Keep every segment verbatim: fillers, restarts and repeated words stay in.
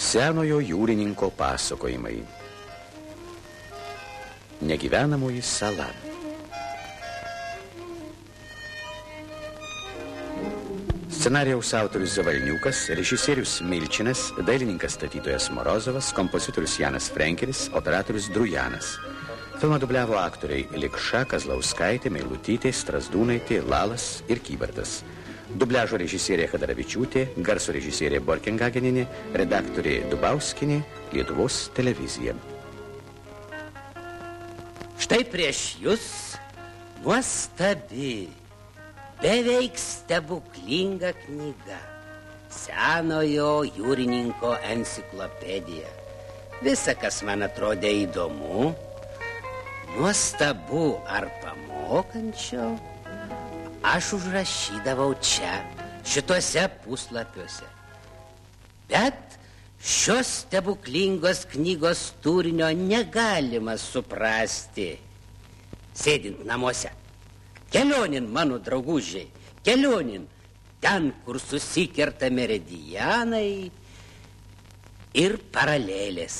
Senojo jūrininko pasakojimai. Negyvenamoji sala. Scenarijaus autorius Zavalniukas, režisierius Milčinas, dailininkas statytojas Morozovas, kompozitorius Janas Frenkelis, operatorius Drujanas. Filmą dubliavo aktoriai Likša, Kazlauskaitė, Meilutytė, Strazdūnaitė, Lalas ir Kybartas. Dubliažo režisierė Chadaravičiūtė, garso režisierė Borkengageninė, redaktorė Dubauskinė, Lietuvos televizija. Štai prieš jūs nuostabi, beveik stebuklinga knyga. Senojo jūrininko enciklopedija. Visa, kas man atrodė įdomu, nuostabu ar pamokančio, aš užrašydavau čia, šituose puslapiuose. Bet šios stebuklingos knygos turinio negalima suprasti, sėdint namuose. Kelionin, mano draugužiai, kelionin, ten, kur susikerta meridianai ir paralelės.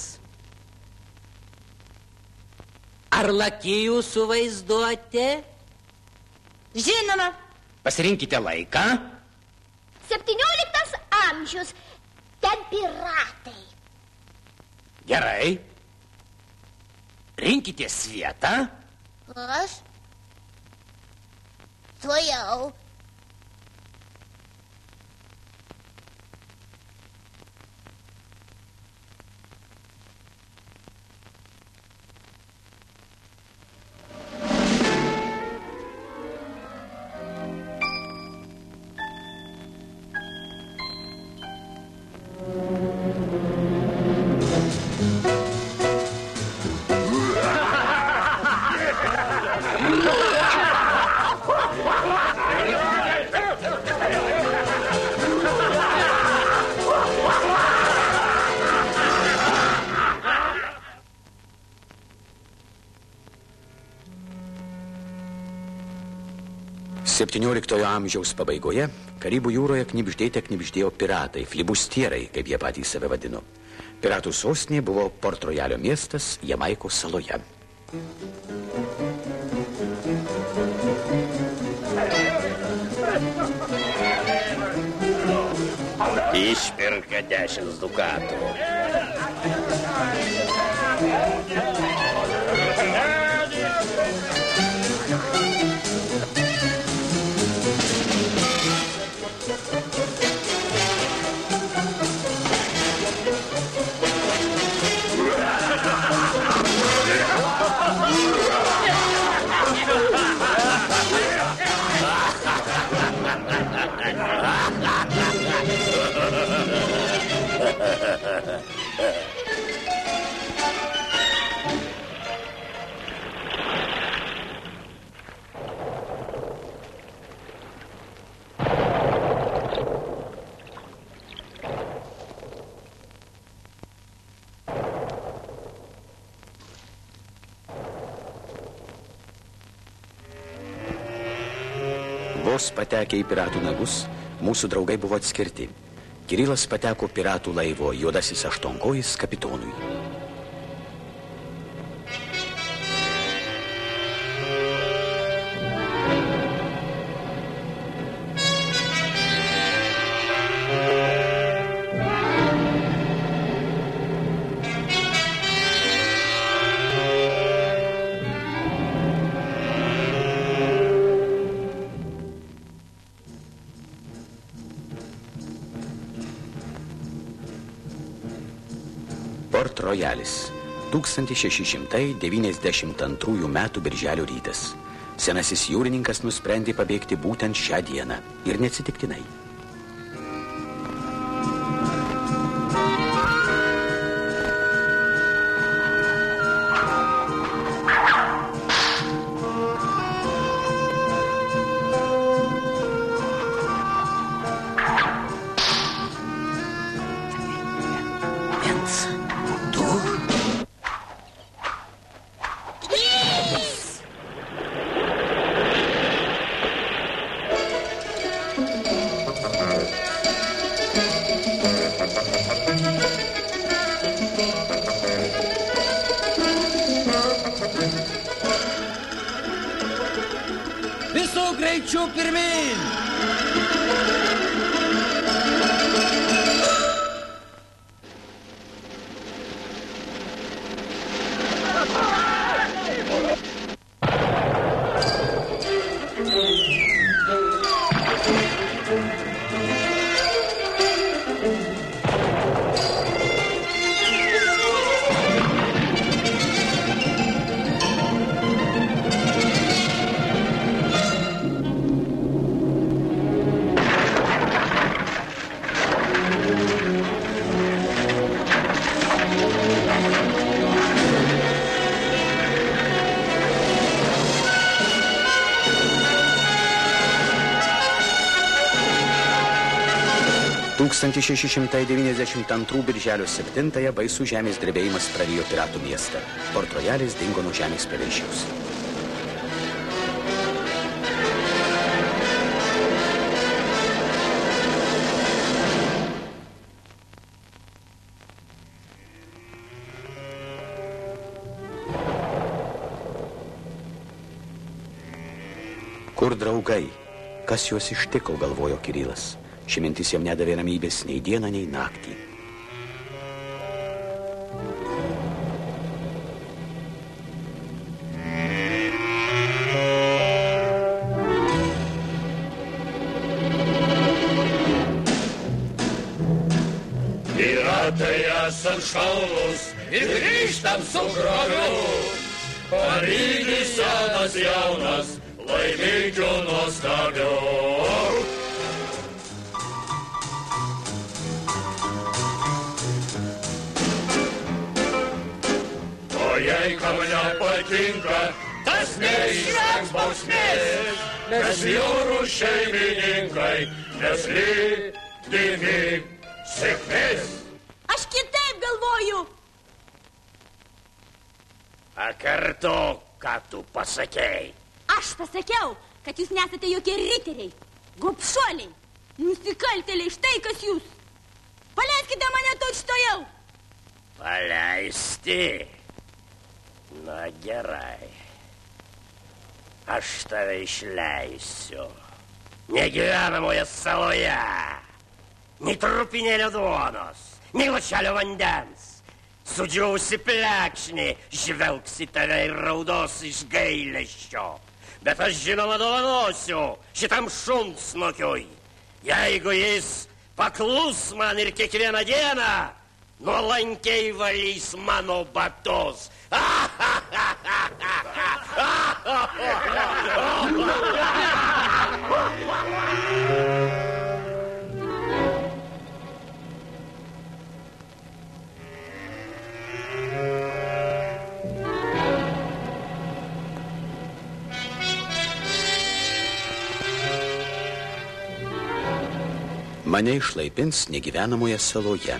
Ar laki jūsų vaizduotė? Žinoma. Pasirinkite laiką. septynioliktas amžius. Ten piratai. Gerai. Rinkitės vietą. Aš? Tuojau. septynioliktojo amžiaus pabaigoje Karibų jūroje knibždėte knibždėjo piratai, flibustierai, kaip jie patys save vadino. Piratų sostinė buvo Port Royalio miestas Jamaikos saloje. Išpirka dešimt dukatų. Vos patekę į piratų nagus, mūsų draugai buvo atskirti. Kirilas pateko piratų laivo Juodasis aštuonkojis kapitonui. Port Royalis, tūkstantis šeši šimtai devyniasdešimt antrųjų metų birželio rytas. Senasis jūrininkas nusprendė pabėgti būtent šią dieną ir neatsitiktinai. Greičiau pirmin! tūkstantis šeši šimtai devyniasdešimt antrų birželio septintąją baisus žemės drebėjimas prarijo piratų miestą. Port Royalis dingo nuo žemės paviršiaus. Kur draugai? Kas juos ištiko, galvojo Kirilas. Ši mintis jam nedavė ramybės nei dieną, nei naktį. Piratai esam šaunūs ir grįžtam su grobiu. Parytis senas jaunas, laimikiu nuostabiu. Jei kam nepatinka, tas neišvengs bausmės, mes jūrų šeimininkai, mes lydimi sėkmės. Aš kitaip galvoju. Pakartok, ką tu pasakei. Aš pasakiau, kad jūs nesate jokie riteriai, gobšuoliai, nusikaltėliai, štai kas jūs. Paleiskite mane tučtojau. Paleisti? Na gerai, aš tave išleisiu. Negyvenamoje saloje, nei trupinėlio duonos, nei lašelio vandens. Sudžiausi plekšnį, žvelgsi tave ir raudos iš gailesčio. Bet aš žinoma dovanosiu šitam šunsnukiui. Jeigu jis paklus man ir kiekvieną dieną, nuolankiai valys mano batus. Mane išlaipins negyvenamoje saloje.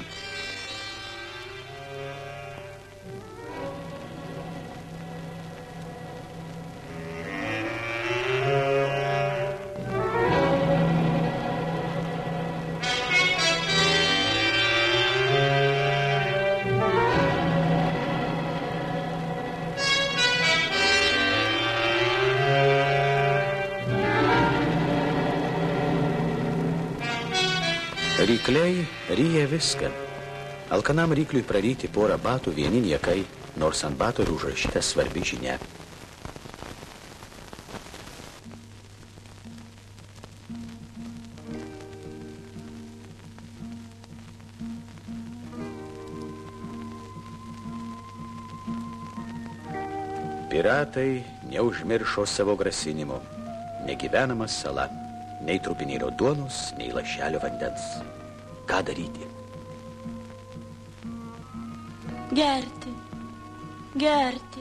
Rykliai ryja viską. Alkanam rykliui praryti porą batų vieni niekai, nors ant bato ir užrašyta svarbi žinia. Piratai neužmiršo savo grasinimo. Negyvenama sala. Nei trupinėlio duonos, nei lašelio vandens. Ką daryti? Gerti, gerti.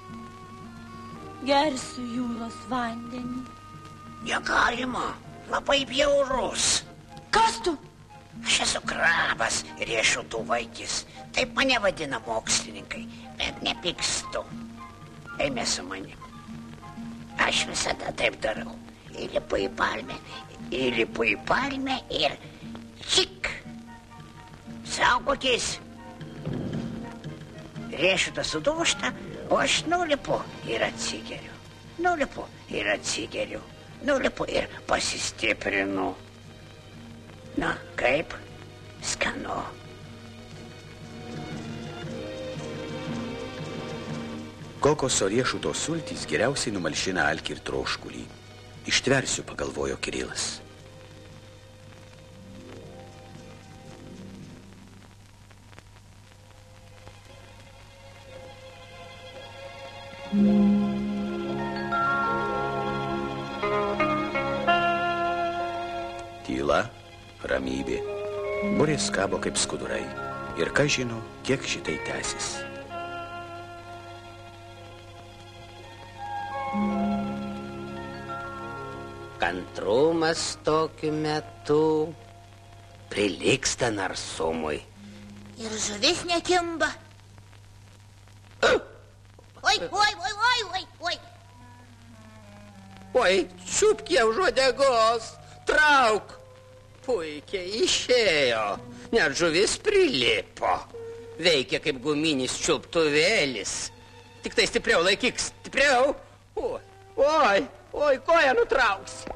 Gersiu jūros vandenį. Negalima, labai bjaurus. Kas tu? Aš esu krabas, riešutų vaikis. Taip mane vadina mokslininkai, bet nepykstu. Eime su manim. Aš visada taip darau. Įlipu į palmę, įlipu į palmę ir čik. Saugokis. Riešutas sudūžta, o aš nulipu ir atsigeriu. Nulipu ir atsigeriu. nulipu ir pasistiprinu. Na, kaip? Skanu. Kokoso riešuto sultys geriausiai numalšina alkį ir troškulį. Ištversiu, pagalvojo Kirilas. Tyla, ramybė. Burės kabo kaip skudurai. Ir kas žino, kiek šitai tęsis. Kantrumas tokiu metu prilygsta narsumui. Ir žuvis nekimba. Oi, oi, oi, oi, oi, oi. Oi, čiupk ją už uodegos, trauk. Puikiai išėjo, net žuvis prilipo. Veikia kaip guminis čiuptuvėlis. Tik tai stipriau laikyk, stipriau. Oi, oi, oi, koją nutrauksi.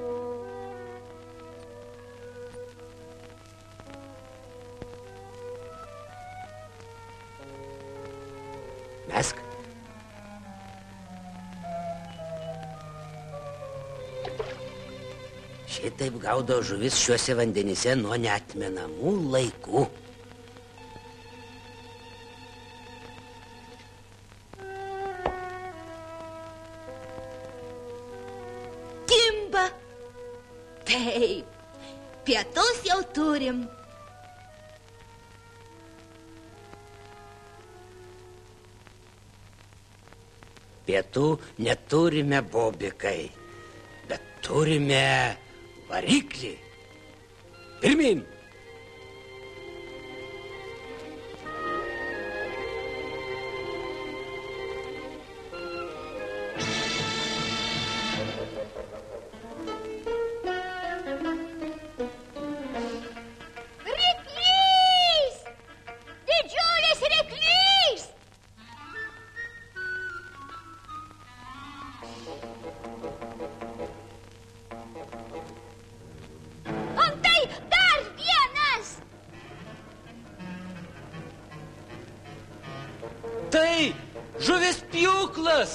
Mesk. Šitaip gaudo žuvis šiuose vandenyse nuo neatmenamų laikų. Kimba. Taip, pietus jau turim. Pietų neturime, bobikai, bet turime variklį. Pirmin. Ryklys! Didžiulis ryklys! Antai dar vienas! Tai žuvis pjūklas.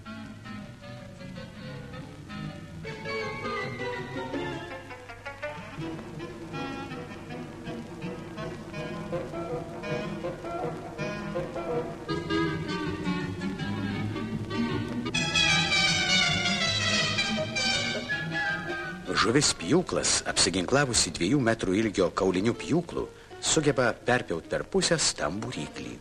Žuvis pjūklas, apsiginklavusi dviejų metrų ilgio kaulinių pjūklų, sugeba perpjaut per pusę stambų ryklį.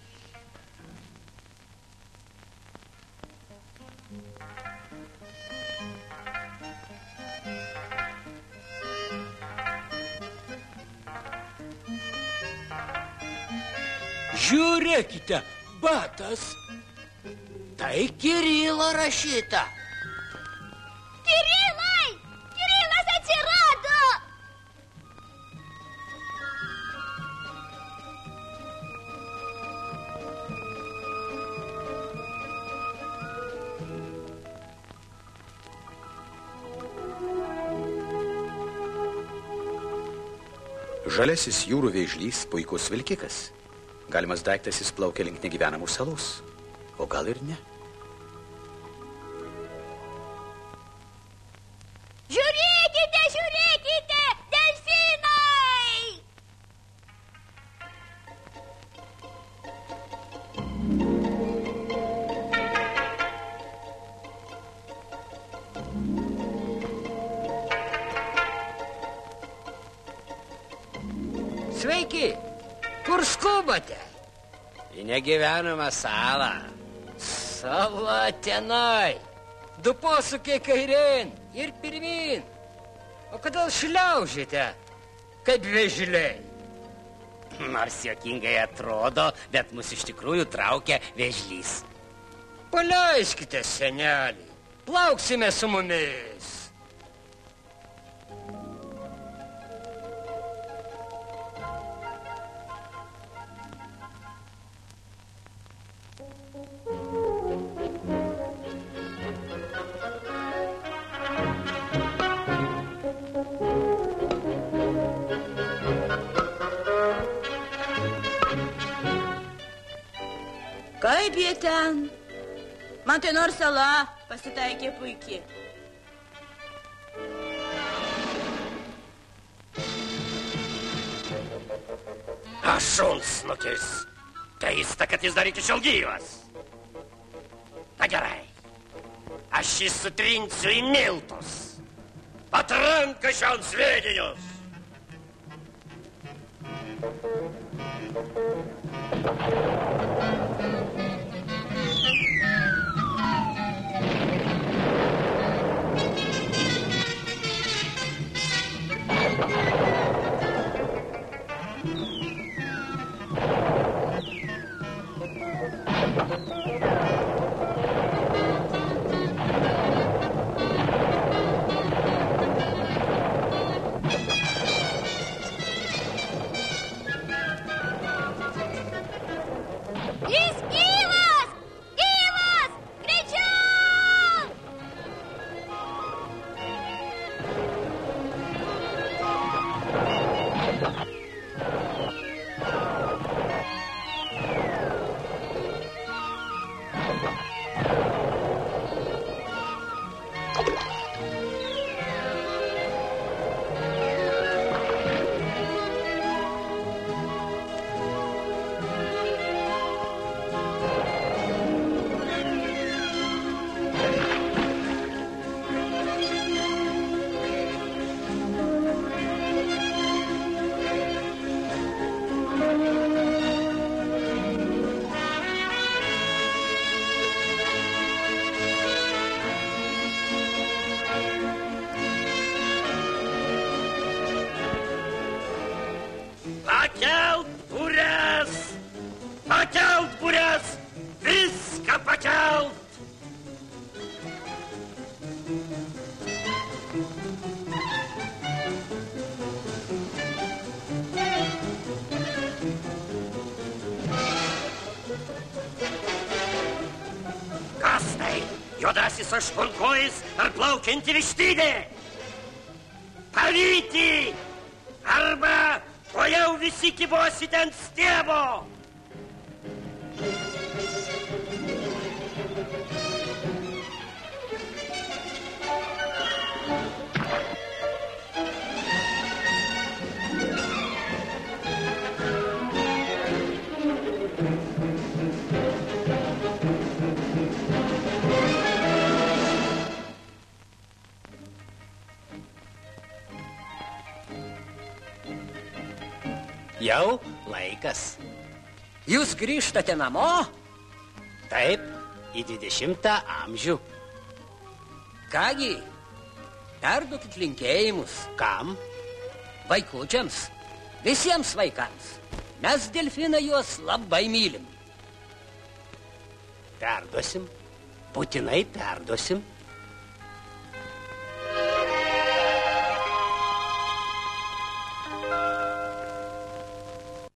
Žiūrėkite, batas. Tai Kirilo rašyta. Kirilai! Kirilas atsirado! Žalesis jūrų vėžlys puikus vilkikas. Galimas daiktas jis plaukia link negyvenamų salos. O gal ir ne? Žiūrėkite, žiūrėkite, delfinai! Sveiki, kur skubate? Į negyvenamą salą. Sala tenai. Du posūkiai kairėn ir pirmin. O kodėl šliaužite, kaip vėžliai? Nors juokingai atrodo, bet mus iš tikrųjų traukia vėžlys. Paleiskite, senelį. Plauksime su mumis. Taip, jie ten. Man tai nors sala pasitaikė puikiai. A šunsnukis. Keista, kad jis dar iki šiol gyvas. Na gerai. Aš jį sutrinsiu į miltus. Atranka šion sviedinius. Jis gyvas! Gyvas! Greičiau! Pakelt būres! Pakelt būres! Viską pakelt! Kas tai? Juodasis aštuonkojis ar plaukianti vištidė? Pavyti! Arba o jau visi kibosite ant stiebo. Jau laikas. Jūs grįžtate namo? Taip, į dvidešimtą amžių. Kągi, perduokit linkėjimus. Kam? Vaikučiams, visiems vaikams. Mes, delfinai, juos labai mylim. Perduosim, būtinai perduosim.